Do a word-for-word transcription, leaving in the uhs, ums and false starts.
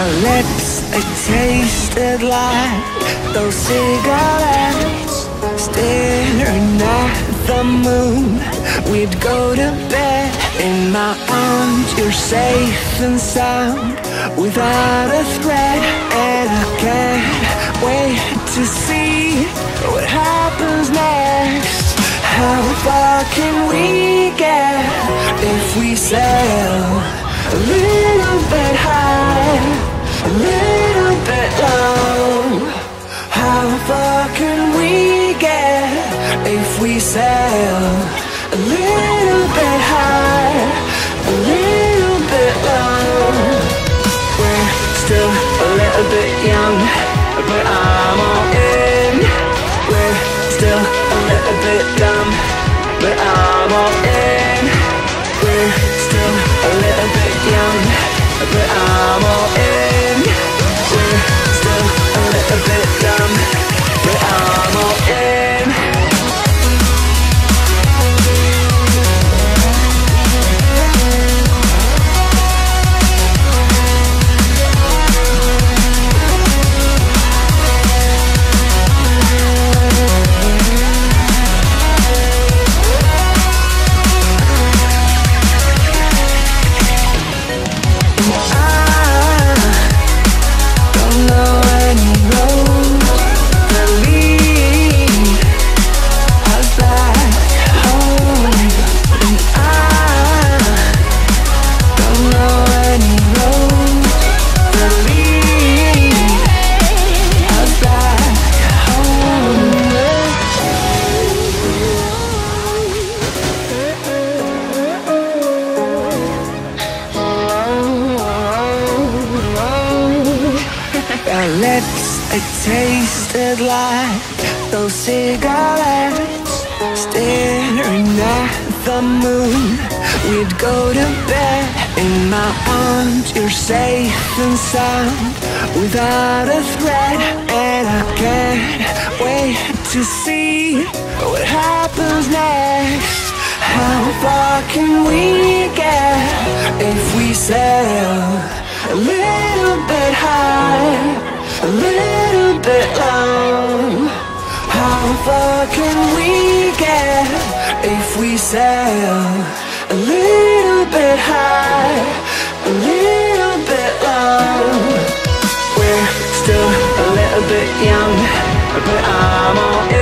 Our lips, they tasted like those cigarettes. Staring at the moon, we'd go to bed. In my arms, you're safe and sound, without a threat. And I can't wait to see what happens next. How far can we get if we sail a little bit high, a little bit low? How far can we get if we sail a little bit high, a little bit low? We're still a little bit young, but I'm all in. We're still a little bit dumb, but I'm all in. We're still a little bit young, but I'm all in. We're still a little bit dumb, but I'm all in. Our lips, they tasted like those cigarettes. Staring at the moon, we'd go to bed. In my arms, you're safe and sound, without a threat. And I can't wait to see what happens next. How far can we get if we sail a little bit high, a little bit low? How far can we get if we sail a little bit high, a little bit low? We're still a little bit young, but I'm all in.